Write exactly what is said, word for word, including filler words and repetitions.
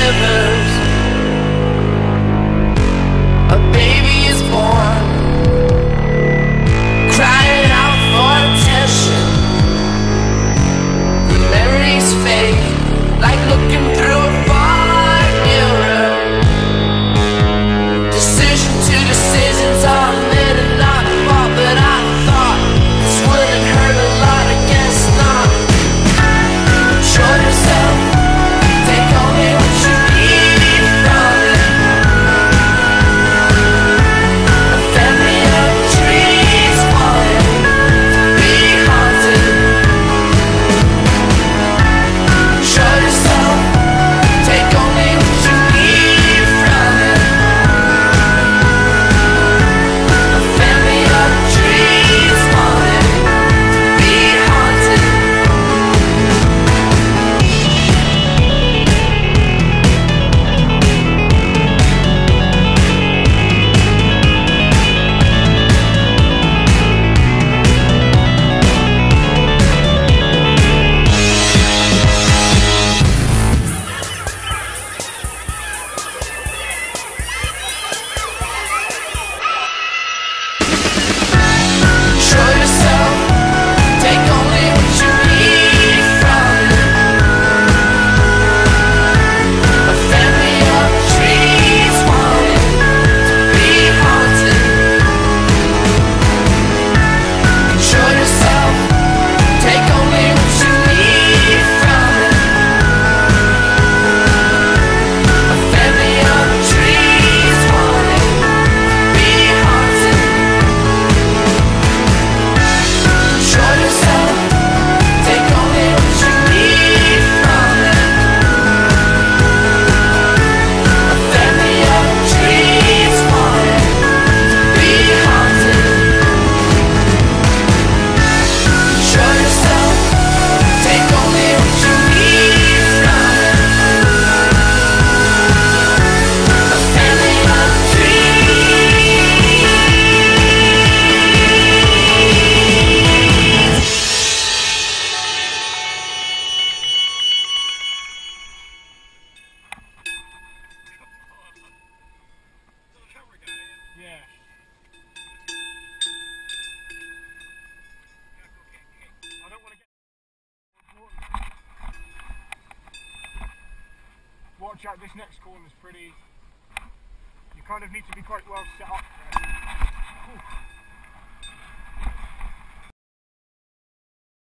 rivers, a baby is born, crying out for attention. The memories fade, like looking through a fog mirror. Decision to decisions are men and not fought, but I thought this wouldn't hurt a lot. I guess not. Show yourself, take only what you need from it. A family of trees falling to be haunted. Show yourself, take only what you need from it. A family of trees falling to be haunted. Show yourself, take only what you need from it. A family of trees falling to be haunted. Show yourself, take only what you need from it. A family of trees falling to be haunted. Show yourself, take only what you need from it. A family of trees falling to be haunted. Show yourself, take only what you need from it. A family of trees. Yeah. I don't want to get. Watch out, this next corner is pretty. You kind of need to be quite well set up there. Ooh.